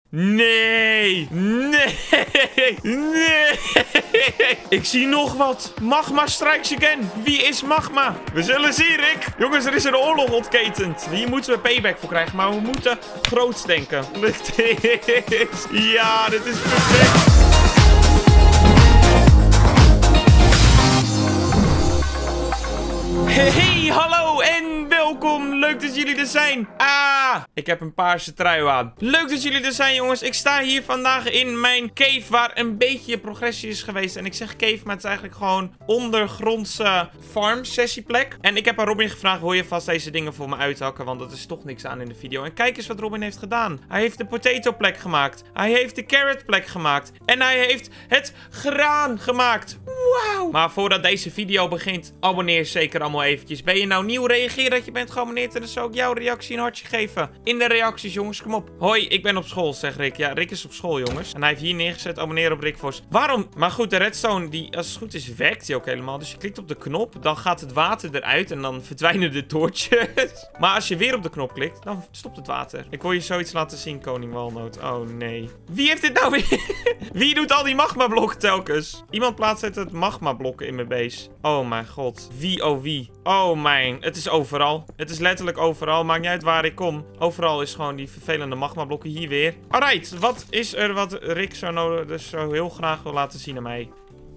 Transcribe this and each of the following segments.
Nee. Nee. Nee. Ik zie nog wat. Magma strikes again. Wie is Magma? We zullen zien, Rick. Jongens, er is een oorlog ontketend. Hier moeten we payback voor krijgen. Maar we moeten groots denken. Ja, dit is perfect. Hey, hallo en welkom. Leuk dat jullie er zijn. Ik heb een paarse trui aan. Leuk dat jullie er zijn, jongens. Ik sta hier vandaag in mijn cave waar een beetje progressie is geweest. En ik zeg cave, maar het is eigenlijk gewoon ondergrondse farm sessieplek. En ik heb aan Robin gevraagd, wil je vast deze dingen voor me uithakken? Want dat is toch niks aan in de video. En kijk eens wat Robin heeft gedaan. Hij heeft de potato plek gemaakt. Hij heeft de carrot plek gemaakt. En hij heeft het graan gemaakt. Wauw. Maar voordat deze video begint, abonneer zeker allemaal eventjes. Ben je nou nieuw? Reageer dat je bent geabonneerd. En dan zou ik jouw reactie een hartje geven. In de reacties, jongens. Kom op. Hoi, ik ben op school, zegt Rick. Ja, Rick is op school, jongens. En hij heeft hier neergezet, abonneer op Rick Vos. Waarom? Maar goed, de redstone, die, als het goed is, werkt die ook helemaal. Dus je klikt op de knop, dan gaat het water eruit en dan verdwijnen de toortjes. Maar als je weer op de knop klikt, dan stopt het water. Ik wil je zoiets laten zien, koning Walnoot. Oh, nee. Wie heeft dit nou weer? Wie doet al die magma blokken telkens? Iemand plaatst het magma blokken in mijn base. Oh, mijn god. Wie, oh wie? Oh, mijn. Het is overal. Het is letterlijk overal. Maakt niet uit waar ik kom. Overal is gewoon die vervelende magma blokken hier weer. Alright, wat is er wat Rick zo nodig, dus zo heel graag wil laten zien aan mij?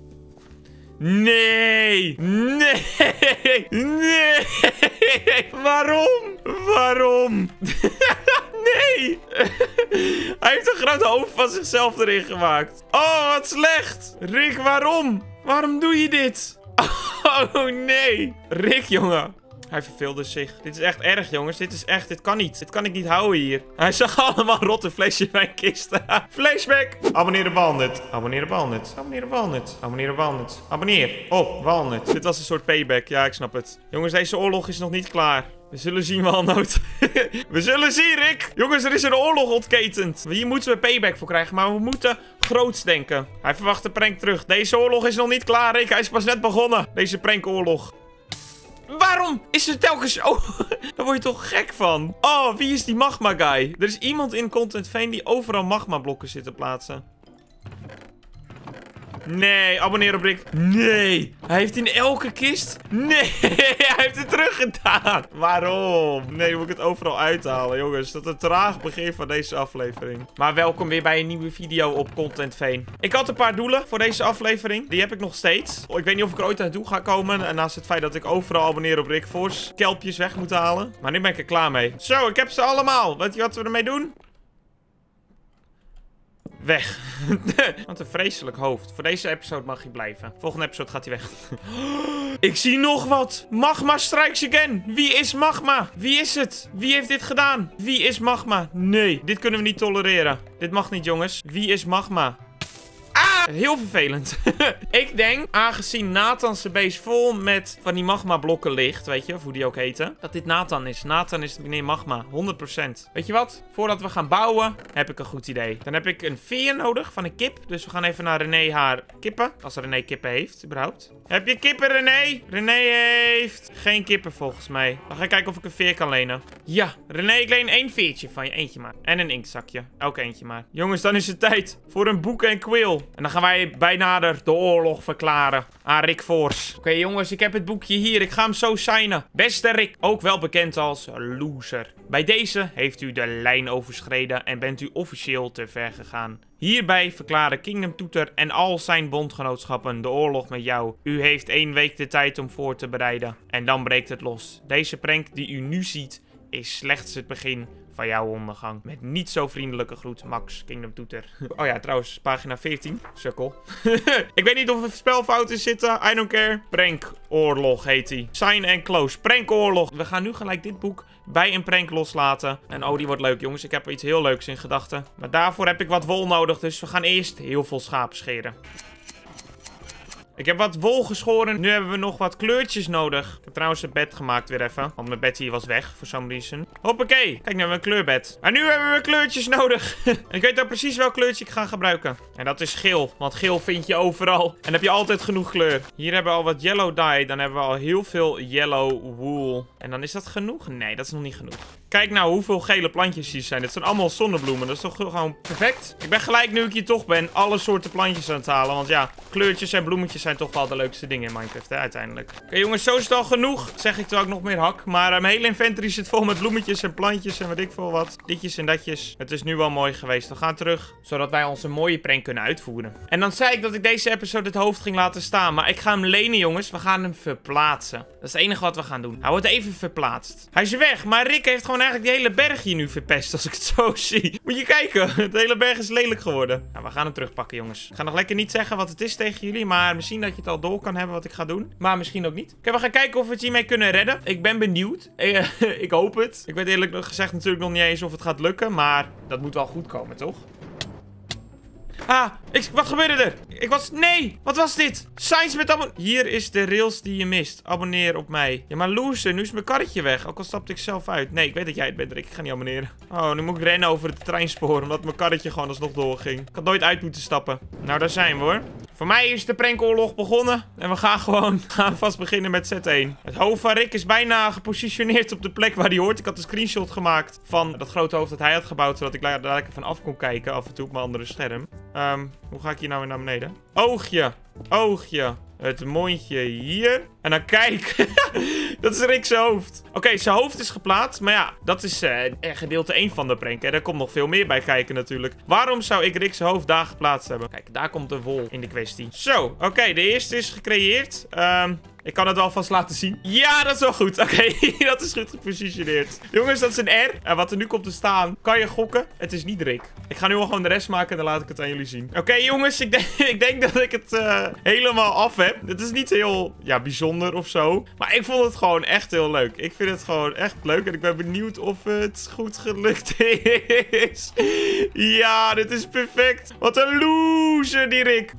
Nee! Nee! Nee! Waarom? Waarom? Nee! Hij heeft een groot hoofd van zichzelf erin gemaakt. Oh, wat slecht! Rick, waarom? Waarom doe je dit? Oh, nee! Rick, jongen. Hij verveelde zich. Dit is echt erg, jongens. Dit is echt... Dit kan niet. Dit kan ik niet houden hier. Hij zag allemaal rotte flesjes in mijn kist. Flashback. Abonneer op Walnut. Abonneer op Walnut. Abonneer op Walnut. Abonneer op Walnut. Abonneer op Walnut. Dit was een soort payback. Ja, ik snap het. Jongens, deze oorlog is nog niet klaar. We zullen zien, Walnoot. We zullen zien, Rick. Jongens, er is een oorlog ontketend. Hier moeten we payback voor krijgen, maar we moeten groots denken. Hij verwacht de prank terug. Deze oorlog is nog niet klaar, Rick. Hij is pas net begonnen. Deze prankoorlog. Waarom is er telkens... Oh, daar word je toch gek van. Oh, wie is die magma guy? Er is iemand in Content Fame die overal magma blokken zit te plaatsen. Nee, abonneer op Rick. Nee, hij heeft in elke kist. Nee, hij heeft het teruggedaan. Waarom? Nee, moet ik het overal uithalen, jongens. Dat is een traag begin van deze aflevering. Maar welkom weer bij een nieuwe video op Content Fame. Ik had een paar doelen voor deze aflevering. Die heb ik nog steeds. Ik weet niet of ik er ooit aan toe ga komen. En naast het feit dat ik overal abonneer op Rick Vos, kelpjes weg moet halen. Maar nu ben ik er klaar mee. Zo, ik heb ze allemaal. Weet je wat we ermee doen? Weg. Wat een vreselijk hoofd. Voor deze episode mag hij blijven. Volgende episode gaat hij weg. Ik zie nog wat. Magma strikes again. Wie is Magma? Wie is het? Wie heeft dit gedaan? Wie is Magma? Nee, dit kunnen we niet tolereren. Dit mag niet, jongens. Wie is Magma? Heel vervelend. Ik denk, aangezien Nathan zijn base vol met van die magma blokken ligt, weet je, of hoe die ook heten, dat dit Nathan is. Nathan is meneer Magma, 100%. Weet je wat? Voordat we gaan bouwen, heb ik een goed idee. Dan heb ik een veer nodig van een kip. Dus we gaan even naar René haar kippen. Als René kippen heeft, überhaupt. Heb je kippen, René? René heeft geen kippen, volgens mij. Dan ga ik kijken of ik een veer kan lenen. Ja, René, ik leen 1 veertje van je. Eentje maar. En een inktzakje. Ook eentje maar. Jongens, dan is het tijd voor een boek en quill. En dan gaan wij bij nader de oorlog verklaren aan Rick Vos. Oké, jongens, ik heb het boekje hier. Ik ga hem zo signen. Beste Rick, ook wel bekend als loser. Bij deze heeft u de lijn overschreden en bent u officieel te ver gegaan. Hierbij verklaren Kingdom Toeter en al zijn bondgenootschappen de oorlog met jou. U heeft 1 week de tijd om voor te bereiden. En dan breekt het los. Deze prank die u nu ziet is slechts het begin van jouw ondergang. Met niet zo vriendelijke groet, Max, Kingdom Toeter. Oh ja, trouwens, pagina 14. Sukkel. Ik weet niet of er spelfouten zitten. I don't care. Prankoorlog heet hij. Sign and close. Prankoorlog. We gaan nu gelijk dit boek bij een prank loslaten. En oh, die wordt leuk, jongens. Ik heb iets heel leuks in gedachten. Maar daarvoor heb ik wat wol nodig. Dus we gaan eerst heel veel schapen scheren. Ik heb wat wol geschoren. Nu hebben we nog wat kleurtjes nodig. Ik heb trouwens het bed gemaakt weer even. Want mijn bed hier was weg, for some reason. Hoppakee. Kijk, nu hebben we een kleurbed. En nu hebben we kleurtjes nodig. En ik weet ook precies welk kleurtje ik ga gebruiken. En dat is geel. Want geel vind je overal. En dan heb je altijd genoeg kleur. Hier hebben we al wat yellow dye. Dan hebben we al heel veel yellow wool. En dan is dat genoeg? Nee, dat is nog niet genoeg. Kijk nou hoeveel gele plantjes hier zijn. Dit zijn allemaal zonnebloemen. Dat is toch gewoon perfect? Ik ben gelijk, nu ik hier toch ben, alle soorten plantjes aan het halen. Want ja, kleurtjes en bloemetjes zijn toch wel de leukste dingen in Minecraft, hè, uiteindelijk. Oké, jongens, zo is het al genoeg. Zeg ik terwijl ik nog meer hak. Maar mijn hele inventory zit vol met bloemetjes en plantjes en weet ik veel wat. Ditjes en datjes. Het is nu wel mooi geweest. We gaan terug, zodat wij onze mooie prank kunnen uitvoeren. En dan zei ik dat ik deze episode het hoofd ging laten staan. Maar ik ga hem lenen, jongens. We gaan hem verplaatsen. Dat is het enige wat we gaan doen. Hij wordt even verplaatst. Hij is weg, maar Rick heeft gewoon eigenlijk die hele berg hier nu verpest, als ik het zo zie. Moet je kijken, de hele berg is lelijk geworden. Nou, we gaan hem terugpakken, jongens. Ik ga nog lekker niet zeggen wat het is tegen jullie, maar misschien dat je het al door kan hebben wat ik ga doen. Maar misschien ook niet. Oké, we gaan kijken of we het hiermee kunnen redden. Ik ben benieuwd. Ik hoop het. Ik weet eerlijk gezegd natuurlijk nog niet eens of het gaat lukken, maar dat moet wel goed komen, toch? Ah, wat gebeurde er? Nee, wat was dit? Signs met hier is de rails die je mist. Abonneer op mij. Ja, maar loser, nu is mijn karretje weg. Ook al stapte ik zelf uit. Nee, ik weet dat jij het bent, Rick. Ik ga niet abonneren. Oh, nu moet ik rennen over het treinspoor, omdat mijn karretje gewoon alsnog doorging. Ik had nooit uit moeten stappen. Nou, daar zijn we, hoor. Voor mij is de prankoorlog begonnen. En we gaan vast beginnen met set 1. Het hoofd van Rick is bijna gepositioneerd op de plek waar hij hoort. Ik had een screenshot gemaakt van dat grote hoofd dat hij had gebouwd, zodat ik daar lekker van af kon kijken. Af en toe op mijn andere scherm. Hoe ga ik hier nou weer naar beneden? Oogje. Oogje. Het mondje hier. En dan kijk. Dat is Rick's hoofd. Oké, zijn hoofd is geplaatst. Maar ja, dat is gedeelte 1 van de prank. Daar komt nog veel meer bij kijken natuurlijk. Waarom zou ik Rick's hoofd daar geplaatst hebben? Kijk, daar komt de wol in de kwestie. Zo, oké, de eerste is gecreëerd. Ik kan het wel vast laten zien. Ja, dat is wel goed. Oké, dat is goed gepositioneerd. Jongens, dat is een R. En wat er nu komt te staan, kan je gokken? Het is niet Rick. Ik ga nu al gewoon de rest maken en dan laat ik het aan jullie zien. Oké, jongens, ik denk dat ik het helemaal af heb. Het is niet heel, bijzonder of zo. Maar ik vond het gewoon echt heel leuk. Ik vind het gewoon echt leuk. En ik ben benieuwd of het goed gelukt is. Ja, dit is perfect. Wat een loser, die Rick.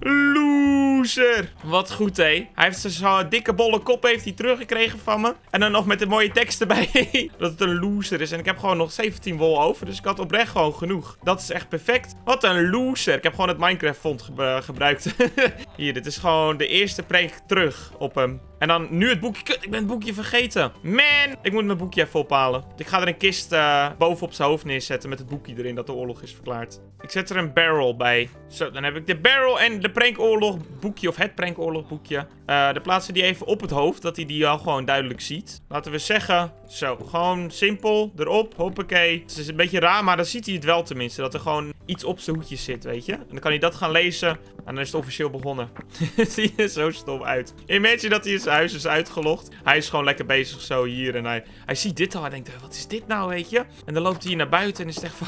Loser. Wat goed, hé. Hij heeft zo'n dikke bolle kop heeft hij teruggekregen van me. En dan nog met de mooie tekst erbij. Dat het een loser is. En ik heb gewoon nog 17 wol over. Dus ik had oprecht gewoon genoeg. Dat is echt perfect. Wat een loser. Ik heb gewoon het Minecraft font gebruikt. Hier, dit is gewoon de eerste prank terug op hem. En dan nu het boekje. Kut, ik ben het boekje vergeten. Man, ik moet mijn boekje even ophalen. Ik ga er een kist bovenop zijn hoofd neerzetten met het boekje erin dat de oorlog is verklaard. Ik zet er een barrel bij. Zo, dan heb ik de barrel en de prankoorlog boekje, of het prankoorlog boekje. Dan plaatsen we die even op het hoofd, dat hij die al gewoon duidelijk ziet. Laten we zeggen, zo, gewoon simpel, erop, hoppakee. Het is een beetje raar, maar dan ziet hij het wel tenminste. Dat er gewoon iets op zijn hoedjes zit, weet je. En dan kan hij dat gaan lezen. En dan is het officieel begonnen. Het ziet er zo stom uit. Imagine dat hij in zijn huis is uitgelogd. Hij is gewoon lekker bezig zo hier. En hij ziet dit al. Hij denkt, wat is dit nou, weet je? En dan loopt hij hier naar buiten en is het echt van...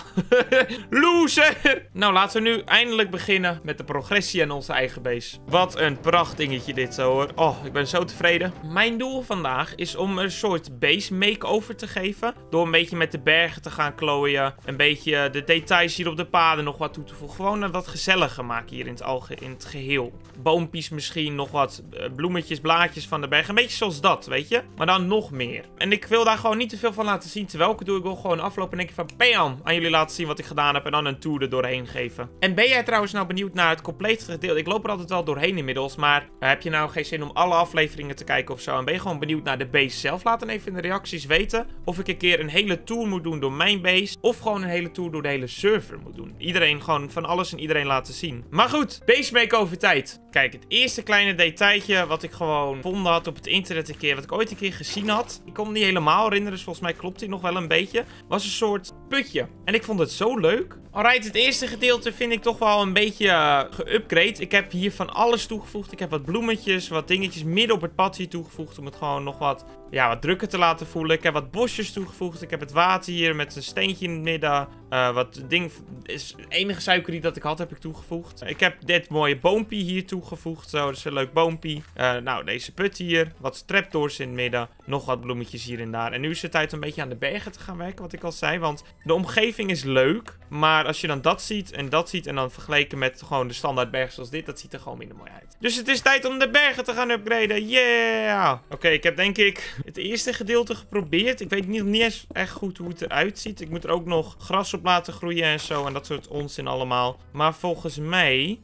Loser! Nou, laten we nu eindelijk beginnen met de progressie en onze eigen base. Wat een prachtdingetje dit zo, hoor. Oh, ik ben zo tevreden. Mijn doel vandaag is om een soort base makeover te geven. Door een beetje met de bergen te gaan klooien. Een beetje de details hier op de paden nog wat toe te voegen. Gewoon wat gezelliger maken hier in het geheel. Boompjes misschien, nog wat bloemetjes, blaadjes van de berg. Een beetje zoals dat, weet je? Maar dan nog meer. En ik wil daar gewoon niet te veel van laten zien. Terwijl ik het doe, ik wil gewoon aflopen en denk van bam, aan jullie laten zien wat ik gedaan heb. En dan een tour er doorheen geven. En ben jij trouwens nou benieuwd naar het complete gedeelte? Ik loop er altijd wel doorheen inmiddels. Maar heb je nou geen zin om alle afleveringen te kijken of zo? En ben je gewoon benieuwd naar de base zelf? Laat dan even in de reacties weten of ik een keer een hele tour moet doen door mijn base. Of gewoon een hele tour door de hele server moet doen. Iedereen gewoon van alles en iedereen laten zien. Maar goed, base makeover tijd. Kijk, het eerste kleine detailtje wat ik gewoon gevonden had op het internet een keer, wat ik ooit een keer gezien had. Ik kon me niet helemaal herinneren, dus volgens mij klopt hij nog wel een beetje. Was een soort putje. En ik vond het zo leuk. Alright, het eerste gedeelte vind ik toch wel een beetje geupgrade. Ik heb hier van alles toegevoegd. Ik heb wat bloemetjes, wat dingetjes midden op het pad hier toegevoegd. Om het gewoon nog wat drukker te laten voelen. Ik heb wat bosjes toegevoegd. Ik heb het water hier met een steentje in het midden. Is het enige suiker dat ik had, heb ik toegevoegd. Ik heb dit mooie boompie hier toegevoegd. Zo, dat is een leuk boompie. Nou, deze put hier. Wat trapdoors in het midden. Nog wat bloemetjes hier en daar. En nu is het tijd om een beetje aan de bergen te gaan werken, wat ik al zei. Want de omgeving is leuk. Maar als je dan dat ziet en dan vergeleken met gewoon de standaard bergen zoals dit, dat ziet er gewoon minder mooi uit. Dus het is tijd om de bergen te gaan upgraden. Yeah! Oké, ik heb denk ik het eerste gedeelte geprobeerd. Ik weet niet eens echt goed hoe het eruit ziet. Ik moet er ook nog gras op laten groeien en zo. En dat soort onzin allemaal. Maar volgens mij...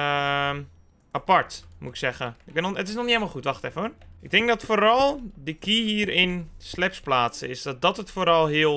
apart, moet ik zeggen. Het is nog niet helemaal goed. Wacht even hoor. Ik denk dat vooral de key hier in slabs plaatsen is. Dat het vooral heel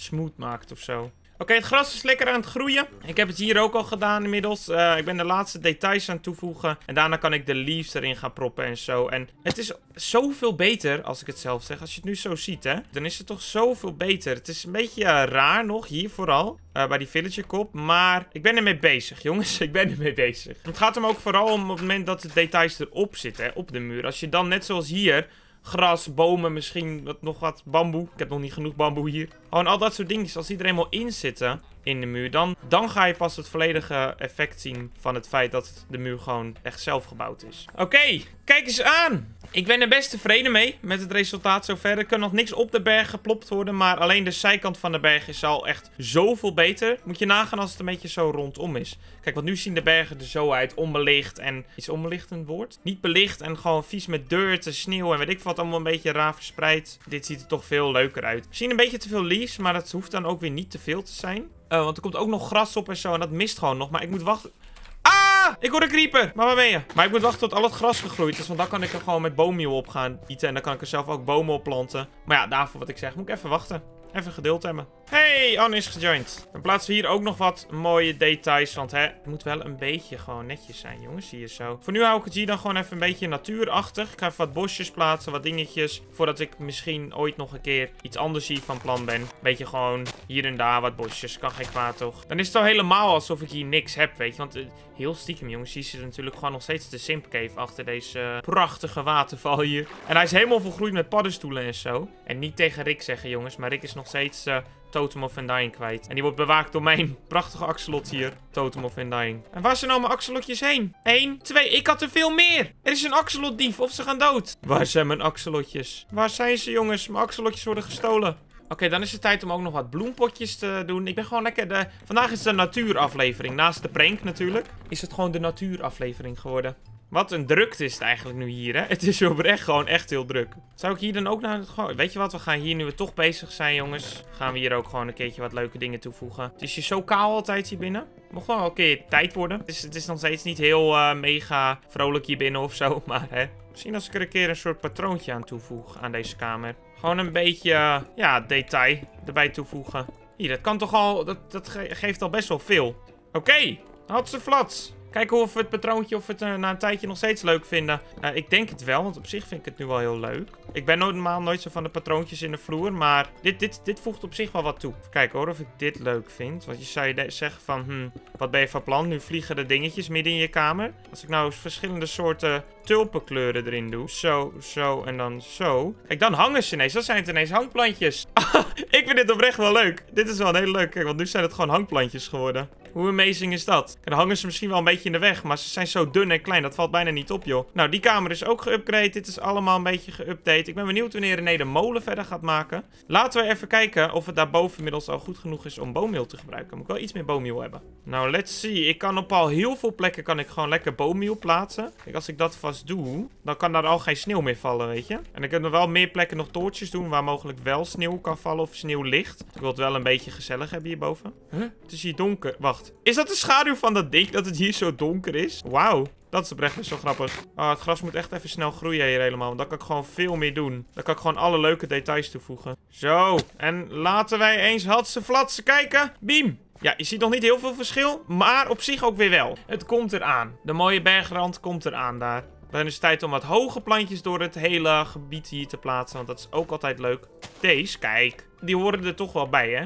smooth maakt of zo. Oké, het gras is lekker aan het groeien. Ik heb het hier ook al gedaan inmiddels. Ik ben de laatste details aan het toevoegen. En daarna kan ik de leaves erin gaan proppen en zo. En het is zoveel beter, als ik het zelf zeg. Als je het nu zo ziet, hè. Dan is het toch zoveel beter. Het is een beetje raar nog, hier vooral. Bij die villager kop. Maar ik ben ermee bezig, jongens. Ik ben ermee bezig. Het gaat hem ook vooral om op het moment dat de details erop zitten, hè, op de muur. Als je dan net zoals hier... gras, bomen, misschien nog wat bamboe. Ik heb nog niet genoeg bamboe hier. Gewoon al dat soort dingetjes. Als die er eenmaal in zitten in de muur, dan ga je pas het volledige effect zien van het feit dat de muur gewoon echt zelf gebouwd is. Oké, kijk eens aan. Ik ben er best tevreden mee met het resultaat zover. Er kan nog niks op de berg geplopt worden, maar alleen de zijkant van de berg is al echt zoveel beter. Moet je nagaan als het een beetje zo rondom is. Kijk, want nu zien de bergen er zo uit, onbelicht en... Is onbelicht een woord? Niet belicht en gewoon vies met dirt en sneeuw en weet ik wat, allemaal een beetje raar verspreid. Dit ziet er toch veel leuker uit. Misschien een beetje te veel leaves, maar dat hoeft dan ook weer niet te veel te zijn. Want er komt ook nog gras op en zo en dat mist gewoon nog, maar ik moet wachten... Ah! Ik hoor een creeper. Maar waar ben je? Maar ik moet wachten tot al het gras gegroeid is. Want dan kan ik er gewoon met boommeal op gaan eten. En dan kan ik er zelf ook bomen op planten. Maar ja, daarvoor wat ik zeg. Moet ik even wachten. Even geduld hebben. Hey, Anne is gejoind. Dan plaatsen we hier ook nog wat mooie details. Want het moet wel een beetje gewoon netjes zijn, jongens. Zie je zo. Voor nu hou ik het hier dan gewoon even een beetje natuurachtig. Ik ga even wat bosjes plaatsen, wat dingetjes. Voordat ik misschien ooit nog een keer iets anders hier van plan ben. Beetje gewoon hier en daar wat bosjes. Kan geen kwaad, toch? Dan is het al helemaal alsof ik hier niks heb, weet je. Want heel stiekem, jongens. Hier zit natuurlijk gewoon nog steeds de Simp Cave achter deze prachtige waterval hier. En hij is helemaal volgroeid met paddenstoelen en zo. En niet tegen Rick zeggen, jongens. Maar Rick is nog steeds... Totem of Undying kwijt. En die wordt bewaakt door mijn prachtige axolot hier. Totem of Undying. En waar zijn nou mijn axolotjes heen? 1, 2. Ik had er veel meer. Er is een axolotdief of ze gaan dood. Waar zijn mijn axolotjes? Waar zijn ze, jongens? Mijn axolotjes worden gestolen. Oké, dan is het tijd om ook nog wat bloempotjes te doen. Ik ben gewoon lekker Vandaag is het de natuuraflevering. Naast de prank natuurlijk. Is het gewoon de natuuraflevering geworden. Wat een drukte is het eigenlijk nu hier, hè? Het is oprecht gewoon echt heel druk. Zou ik hier dan ook naar... Weet je wat? We gaan hier, nu we toch bezig zijn, jongens... gaan we hier ook gewoon een keertje wat leuke dingen toevoegen. Het is hier zo kaal altijd hier binnen. Mocht wel een keer tijd worden. Het is nog steeds niet heel mega vrolijk hier binnen of zo. Maar hè... Misschien als ik er een keer een soort patroontje aan toevoeg aan deze kamer. Gewoon een beetje, ja, detail erbij toevoegen. Hier, dat kan toch al... Dat geeft al best wel veel. Oké, hatseflats. Kijken of we het patroontje of we het na een tijdje nog steeds leuk vinden. Ik denk het wel, want op zich vind ik het nu wel heel leuk. Ik ben normaal nooit zo van de patroontjes in de vloer, maar dit voegt op zich wel wat toe. Even kijken hoor, of ik dit leuk vind. Want je zou je zeggen van, wat ben je van plan? Nu vliegen de dingetjes midden in je kamer. Als ik nou verschillende soorten tulpenkleuren erin doe. Zo, zo en dan zo. Kijk, dan hangen ze ineens. Dat zijn het ineens hangplantjes. Ik vind dit oprecht wel leuk. Dit is wel een hele leuke, want nu zijn het gewoon hangplantjes geworden. Hoe amazing is dat? En dan hangen ze misschien wel een beetje in de weg, maar ze zijn zo dun en klein, dat valt bijna niet op, joh. Nou, die kamer is ook geüpgrade. Dit is allemaal een beetje geüpdate. Ik ben benieuwd wanneer René de molen verder gaat maken. Laten we even kijken of het daarboven inmiddels al goed genoeg is om boommeel te gebruiken. Moet ik wel iets meer boommeel hebben. Nou, let's see. Ik kan op al heel veel plekken kan ik gewoon lekker boommeel plaatsen. Kijk, als ik dat vast doe, dan kan daar al geen sneeuw meer vallen, weet je. En ik kan er wel meer plekken nog toortjes doen waar mogelijk wel sneeuw kan vallen of sneeuw ligt. Ik wil het wel een beetje gezellig hebben hierboven. Huh? Het is hier donker. Wacht. Is dat de schaduw van dat ding dat het hier zo donker is? Wauw. Dat is oprecht zo grappig. Oh, het gras moet echt even snel groeien hier helemaal. Want dan kan ik gewoon veel meer doen. Dan kan ik gewoon alle leuke details toevoegen. Zo. En laten wij eens hatseflatsen kijken. Beam. Ja, je ziet nog niet heel veel verschil. Maar op zich ook weer wel. Het komt eraan. De mooie bergrand komt eraan daar. Dan is het tijd om wat hoge plantjes door het hele gebied hier te plaatsen. Want dat is ook altijd leuk. Deze, kijk. Die horen er toch wel bij, hè?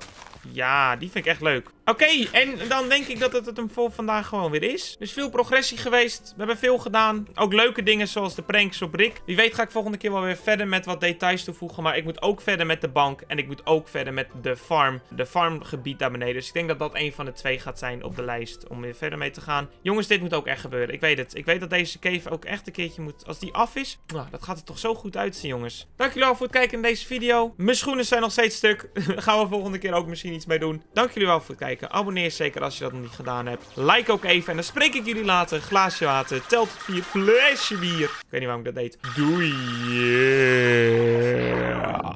Ja, die vind ik echt leuk. Oké, en dan denk ik dat het hem voor vandaag gewoon weer is. Dus veel progressie geweest. We hebben veel gedaan. Ook leuke dingen zoals de pranks op Rick. Wie weet ga ik volgende keer wel weer verder met wat details toevoegen. Maar ik moet ook verder met de bank. En ik moet ook verder met de farm. De farmgebied daar beneden. Dus ik denk dat dat een van de twee gaat zijn op de lijst. Om weer verder mee te gaan. Jongens, dit moet ook echt gebeuren. Ik weet het. Ik weet dat deze cave ook echt een keertje moet. Als die af is, nou, dat gaat er toch zo goed uitzien, jongens. Dank jullie wel voor het kijken in deze video. Mijn schoenen zijn nog steeds stuk. Daar gaan we volgende keer ook misschien iets mee doen. Dank jullie wel voor het kijken. Abonneer zeker als je dat nog niet gedaan hebt. Like ook even. En dan spreek ik jullie later. Glaasje water. Telt tot 4. Flesje bier. Ik weet niet waarom ik dat deed. Doei.